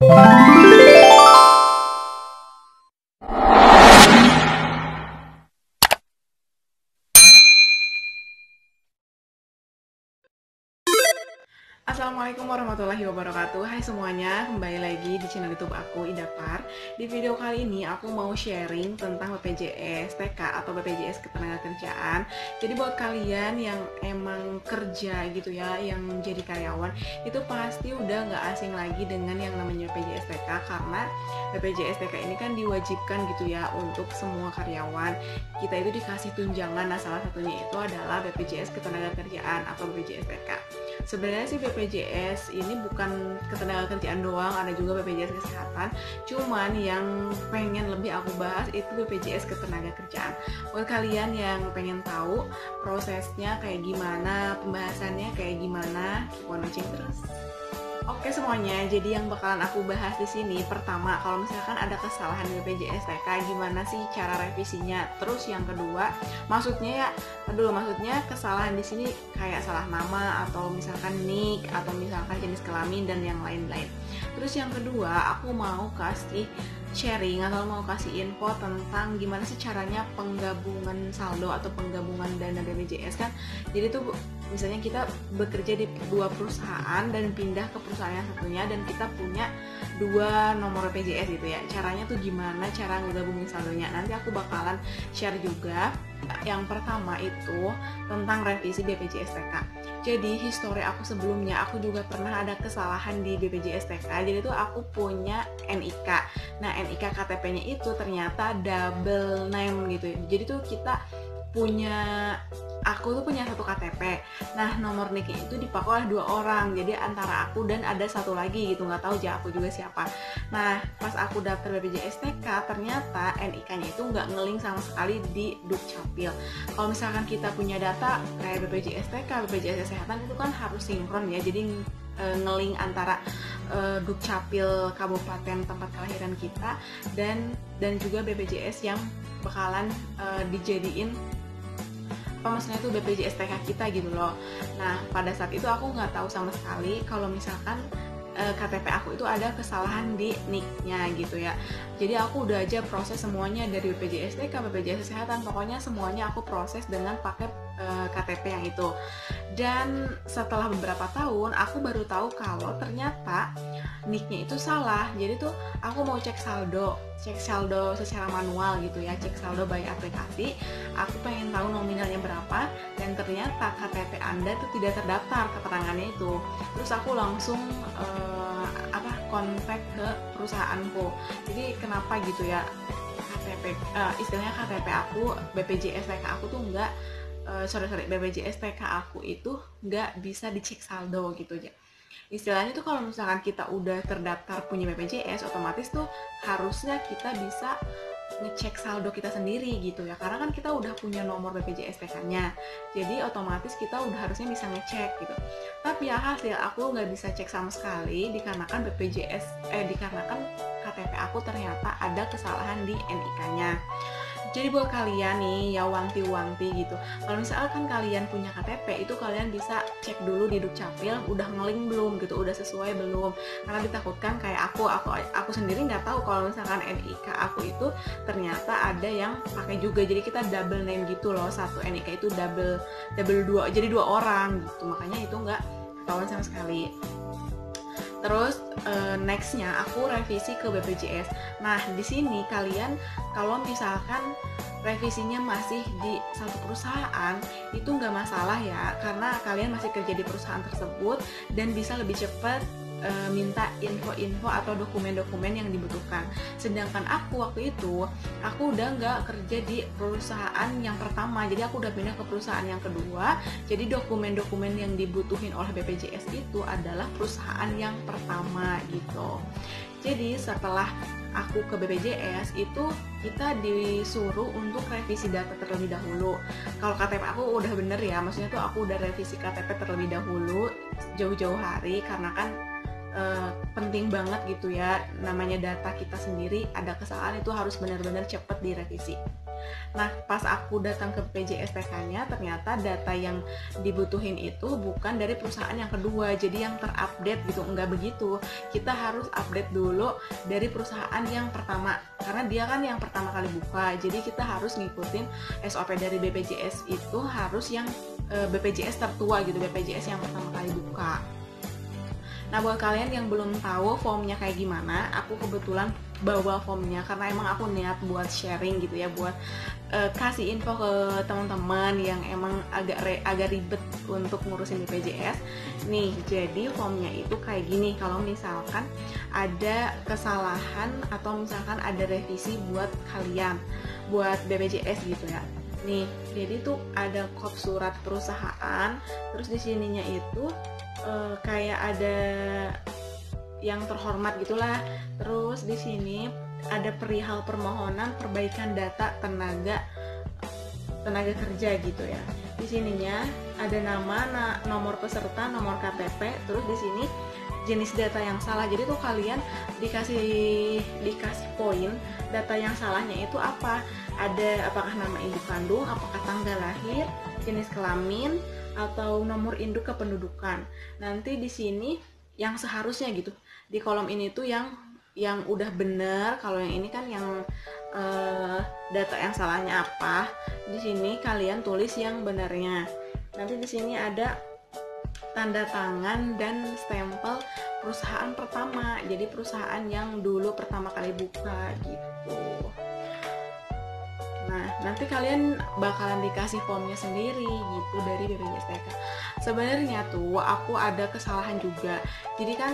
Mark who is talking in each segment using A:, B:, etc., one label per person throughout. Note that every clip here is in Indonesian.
A: Assalamualaikum warahmatullahi wabarakatuh. Hai semuanya, kembali lagi di channel YouTube aku, Idapar. Di video kali ini aku mau sharing tentang BPJS TK atau BPJS Ketenagakerjaan. Jadi buat kalian yang emang kerja gitu ya, yang jadi karyawan, itu pasti udah nggak asing lagi dengan yang namanya BPJS TK, karena BPJS TK ini kan diwajibkan gitu ya untuk semua karyawan. Kita itu dikasih tunjangan, nah salah satunya itu adalah BPJS Ketenagakerjaan atau BPJS TK. Sebenarnya sih BPJS ini bukan ketenagakerjaan doang, ada juga BPJS kesehatan. Cuman yang pengen lebih aku bahas itu BPJS Ketenagakerjaan. Buat kalian yang pengen tahu prosesnya kayak gimana, pembahasannya kayak gimana, keep on watching terus. Oke semuanya, jadi yang bakalan aku bahas di sini pertama, kalau misalkan ada kesalahan di BPJS TK, gimana sih cara revisinya? Terus yang kedua, maksudnya kesalahan di sini kayak salah nama atau misalkan nik atau misalkan jenis kelamin dan yang lain-lain. Terus yang kedua, aku mau kasih sharing atau mau kasih info tentang gimana sih caranya penggabungan saldo atau penggabungan dana BPJS kan. Jadi tuh misalnya kita bekerja di dua perusahaan dan pindah ke perusahaan yang satunya dan kita punya dua nomor BPJS gitu ya. Caranya tuh gimana cara ngegabungin saldonya? Nanti aku bakalan share juga. Yang pertama itu tentang revisi BPJS TK. Jadi histori aku sebelumnya, aku juga pernah ada kesalahan di BPJS TK. Jadi tuh aku punya NIK. Nah NIK KTP-nya itu ternyata double name gitu. Jadi tuh aku tuh punya satu KTP. Nah nomor NIK itu dipakai oleh dua orang. Jadi antara aku dan ada satu lagi gitu, nggak tahu aku juga siapa. Nah pas aku daftar BPJS TK ternyata NIK-nya itu nggak ngeling sama sekali di Dukcapil. Kalau misalkan kita punya data kayak BPJS TK, BPJS Kesehatan itu kan harus sinkron ya. Jadi ngeling antara Dukcapil kabupaten tempat kelahiran kita dan juga BPJS yang bakalan dijadiin maksudnya itu BPJS TK kita gitu loh. Nah pada saat itu aku nggak tahu sama sekali kalau misalkan KTP aku itu ada kesalahan di NIK-nya gitu ya. Jadi aku udah aja proses semuanya dari BPJS TK, BPJS Kesehatan, pokoknya semuanya aku proses dengan pakai KTP yang itu. Dan setelah beberapa tahun aku baru tahu kalau ternyata NIK-nya itu salah. Jadi tuh aku mau cek saldo secara manual gitu ya, cek saldo by aplikasi. Aku pengen tahu nominalnya berapa dan ternyata KTP Anda tuh tidak terdaftar keterangannya itu. Terus aku langsung kontak ke perusahaanku. Jadi kenapa gitu ya KTP istilahnya KTP aku BPJS TK aku tuh enggak BPJS TK aku itu nggak bisa dicek saldo gitu aja. Istilahnya tuh kalau misalkan kita udah terdaftar punya BPJS, otomatis tuh harusnya kita bisa ngecek saldo kita sendiri gitu ya, karena kan kita udah punya nomor BPJS TK-nya, jadi otomatis kita udah harusnya bisa ngecek gitu. Tapi ya hasil aku nggak bisa cek sama sekali dikarenakan dikarenakan KTP aku ternyata ada kesalahan di NIK-nya. Jadi buat kalian nih ya wanti-wanti gitu, kalau misalkan kalian punya KTP itu kalian bisa cek dulu di Dukcapil udah ngeling belum gitu, udah sesuai belum, karena ditakutkan kayak aku sendiri nggak tahu kalau misalkan NIK aku itu ternyata ada yang pakai juga, jadi kita double name gitu loh, satu NIK itu double dua, jadi dua orang gitu, makanya itu nggak ketahuan sama sekali. Terus nextnya aku revisi ke BPJS. Nah di sini kalian kalau misalkan revisinya masih di satu perusahaan itu nggak masalah ya, karena kalian masih kerja di perusahaan tersebut dan bisa lebih cepat minta info-info atau dokumen-dokumen yang dibutuhkan. Sedangkan aku waktu itu aku udah nggak kerja di perusahaan yang pertama, jadi aku udah pindah ke perusahaan yang kedua. Jadi dokumen-dokumen yang dibutuhin oleh BPJS itu adalah perusahaan yang pertama gitu. Jadi setelah aku ke BPJS itu kita disuruh untuk revisi data terlebih dahulu. Kalau KTP aku udah bener ya, maksudnya tuh aku udah revisi KTP terlebih dahulu jauh-jauh hari, karena kan penting banget gitu ya, namanya data kita sendiri ada kesalahan itu harus benar-benar cepet direvisi. Nah pas aku datang ke BPJS TK-nya, ternyata data yang dibutuhin itu bukan dari perusahaan yang kedua, jadi yang terupdate gitu. Enggak begitu, kita harus update dulu dari perusahaan yang pertama, karena dia kan yang pertama kali buka, jadi kita harus ngikutin SOP dari BPJS itu harus yang BPJS tertua gitu, BPJS yang pertama kali buka. Nah buat kalian yang belum tahu formnya kayak gimana, aku kebetulan bawa formnya karena emang aku niat buat sharing gitu ya, buat kasih info ke teman-teman yang emang agak ribet untuk ngurusin BPJS. Nih, jadi formnya itu kayak gini. Kalau misalkan ada kesalahan atau misalkan ada revisi buat kalian, buat BPJS gitu ya. Nih, jadi tuh ada kop surat perusahaan, terus di sininya itu kayak ada yang terhormat gitulah. Terus di sini ada perihal permohonan perbaikan data tenaga kerja gitu ya. Di sininya ada nama, nomor peserta, nomor KTP, terus di sini jenis data yang salah. Jadi tuh kalian dikasih poin data yang salahnya itu apa? Ada apakah nama ibu kandung, apakah tanggal lahir, jenis kelamin, atau nomor induk kependudukan. Nanti di sini yang seharusnya gitu, di kolom ini tuh yang udah bener. Kalau yang ini kan yang data yang salahnya apa, di sini kalian tulis yang benarnya. Nanti di sini ada tanda tangan dan stempel perusahaan pertama, jadi perusahaan yang dulu pertama kali buka gitu. Nah, nanti kalian bakalan dikasih formnya sendiri gitu dari BPJS TK. Sebenarnya tuh aku ada kesalahan juga. Jadi kan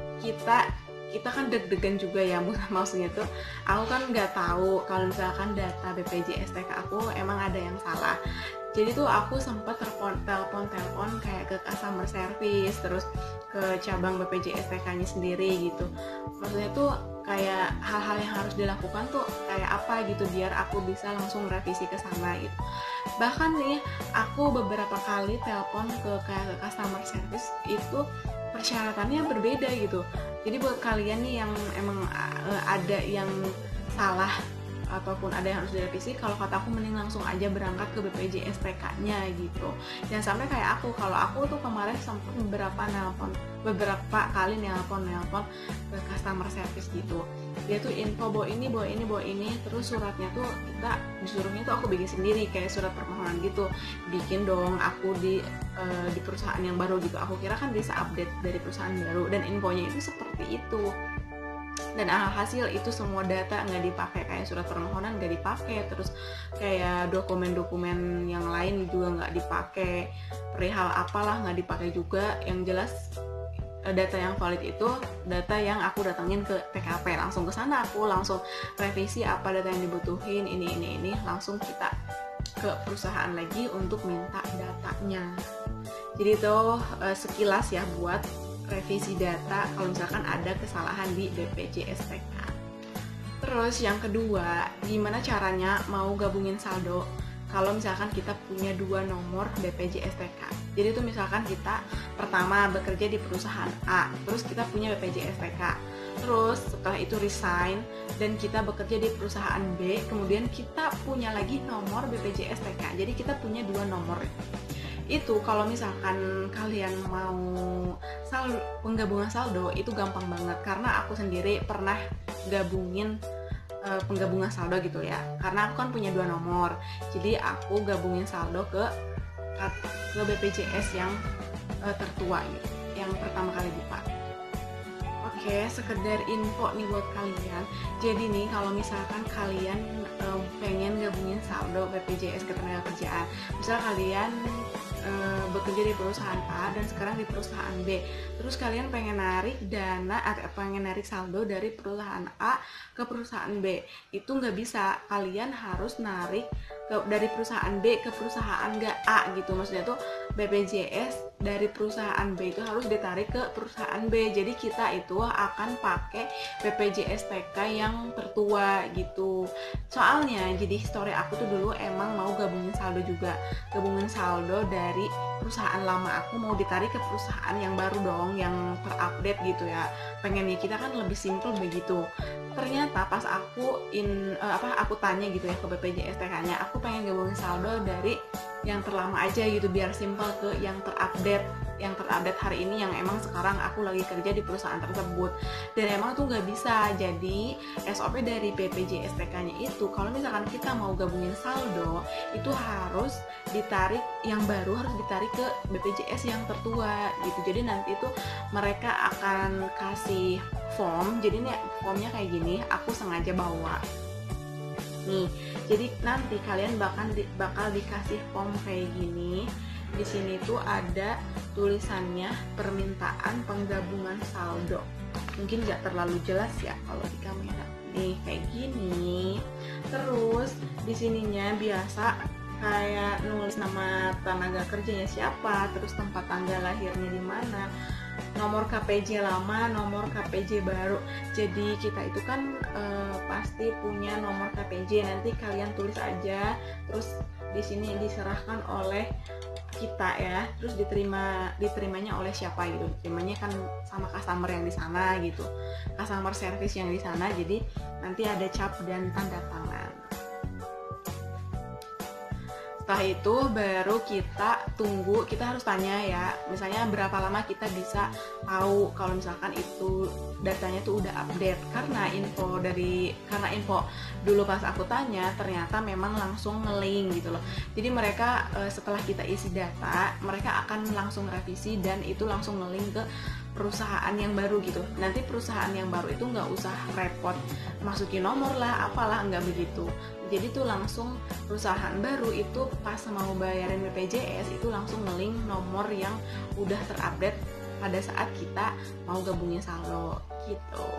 A: kita kan deg-degan juga ya, maksudnya tuh aku kan nggak tahu kalau misalkan data BPJS TK aku emang ada yang salah. Jadi tuh aku sempat telepon kayak ke customer service, terus ke cabang BPJS TK-nya sendiri gitu. Maksudnya tuh kayak hal-hal yang harus dilakukan tuh kayak apa gitu biar aku bisa langsung revisi ke sana gitu. Bahkan nih aku beberapa kali telepon ke customer service itu persyaratannya berbeda gitu. Jadi buat kalian nih yang emang ada yang salah ataupun ada yang harus direvisi, kalau kata aku mending langsung aja berangkat ke BPJS TK-nya gitu. Jangan sampai kayak aku. Kalau aku tuh kemarin sempat beberapa kali nelpon ke customer service gitu. Dia tuh info bawa ini, terus suratnya tuh kita disuruhnya tuh aku bikin sendiri kayak surat permohonan gitu. Bikin dong aku di perusahaan yang baru gitu. Aku kira kan bisa update dari perusahaan baru dan infonya itu seperti itu. Dan alhasil itu semua data nggak dipakai, kayak surat permohonan nggak dipakai, terus kayak dokumen-dokumen yang lain juga nggak dipakai, perihal apalah nggak dipakai juga. Yang jelas data yang valid itu data yang aku datangin ke TKP, langsung ke sana aku langsung revisi apa data yang dibutuhin, ini langsung kita ke perusahaan lagi untuk minta datanya. Jadi itu sekilas ya buat revisi data kalau misalkan ada kesalahan di BPJS TK. Terus yang kedua, gimana caranya mau gabungin saldo kalau misalkan kita punya dua nomor BPJS TK. Jadi itu misalkan kita pertama bekerja di perusahaan A, terus kita punya BPJS TK. Terus setelah itu resign dan kita bekerja di perusahaan B, kemudian kita punya lagi nomor BPJS TK. Jadi kita punya dua nomor. Itu kalau misalkan kalian mau penggabungan saldo itu gampang banget, karena aku sendiri pernah gabungin penggabungan saldo gitu ya, karena aku kan punya dua nomor, jadi aku gabungin saldo ke BPJS yang tertua gitu, yang pertama kali buka. Oke, sekedar info nih buat kalian. Jadi nih kalau misalkan kalian pengen gabungin saldo BPJS Ketenagakerjaan, misal kalian bekerja di perusahaan A dan sekarang di perusahaan B, terus kalian pengen narik dana atau pengen narik saldo dari perusahaan A ke perusahaan B, itu nggak bisa. Kalian harus narik dari perusahaan B ke perusahaan A gitu. Maksudnya tuh BPJS dari perusahaan B itu harus ditarik ke perusahaan B. Jadi kita itu akan pakai BPJS TK yang tertua gitu. Soalnya jadi histori aku tuh dulu emang mau gabungin saldo juga, gabungin saldo dari dari perusahaan lama aku mau ditarik ke perusahaan yang baru dong, yang terupdate gitu ya. Pengennya kita kan lebih simple begitu. Ternyata pas aku aku tanya gitu ya ke BPJS TK-nya, aku pengen gabungin saldo dari yang terlama aja gitu biar simple ke yang terupdate hari ini yang emang sekarang aku lagi kerja di perusahaan tersebut. Dan emang tuh nggak bisa. Jadi SOP dari BPJS TK-nya itu kalau misalkan kita mau gabungin saldo itu harus ditarik, yang baru harus ditarik ke BPJS yang tertua gitu. Jadi nanti itu mereka akan kasih form. Jadi nih formnya kayak gini, aku sengaja bawa nih. Jadi nanti kalian bakal dikasih form kayak gini. Di sini tuh ada tulisannya permintaan penggabungan saldo. Mungkin nggak terlalu jelas ya kalau di kamera. Nih kayak gini. Terus di sininya biasa kayak nulis nama tenaga kerjanya siapa, terus tempat tanggal lahirnya di mana, nomor KPJ lama, nomor KPJ baru. Jadi kita itu kan pasti punya nomor KPJ, nanti kalian tulis aja, terus di sini diserahkan oleh kita ya, terus diterimanya oleh siapa gitu, diterimanya kan sama customer yang di sana gitu, customer service yang di sana. Jadi nanti ada cap dan tanda tangan. Setelah itu baru kita tunggu, kita harus tanya ya, misalnya berapa lama kita bisa tahu kalau misalkan itu datanya tuh udah update. Karena info dulu pas aku tanya ternyata memang langsung nge-link gitu loh. Jadi mereka setelah kita isi data, mereka akan langsung revisi dan itu langsung nge-link ke perusahaan yang baru gitu. Nanti perusahaan yang baru itu nggak usah repot masukin nomor lah, apalah, nggak begitu. Jadi tuh langsung perusahaan baru itu pas mau bayarin BPJS itu langsung nge-link nomor yang udah terupdate pada saat kita mau gabungin saldo gitu.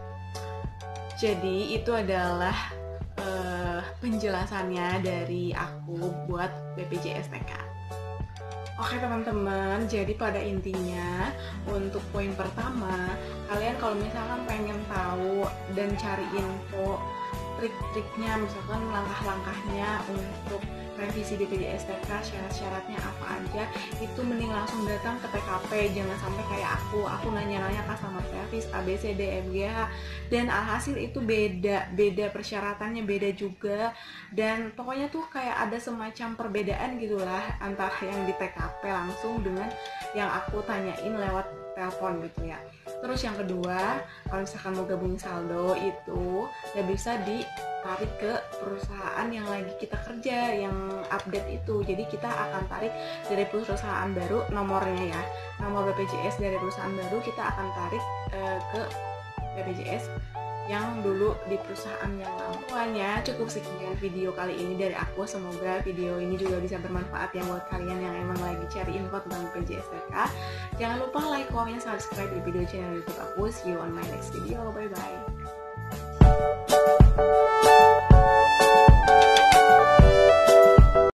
A: Jadi itu adalah penjelasannya dari aku buat BPJS TK. Oke teman-teman, jadi pada intinya untuk poin pertama, kalian kalau misalkan pengen tahu dan cari info trik-triknya, misalkan langkah-langkahnya untuk revisi BPJS TK, syarat-syaratnya apa aja, itu mending langsung datang ke TKP. Jangan sampai kayak aku nanya-nanya customer service A, B, C, D, F, G, H, dan alhasil itu beda persyaratannya beda juga, dan pokoknya tuh kayak ada semacam perbedaan gitulah antara yang di TKP langsung dengan yang aku tanyain lewat telepon gitu ya. Terus yang kedua, kalau misalkan mau gabungin saldo itu nggak bisa ditarik ke perusahaan yang lagi kita kerja, yang update itu. Jadi kita akan tarik dari perusahaan baru nomornya ya, nomor BPJS dari perusahaan baru kita akan tarik ke BPJS yang dulu di perusahaan yang lama. Pokoknya cukup sekian video kali ini dari aku. Semoga video ini juga bisa bermanfaat ya buat kalian yang emang lagi cari info tentang BPJS TK. Jangan lupa like, comment, subscribe di video channel YouTube aku. See you on my next video. Bye bye.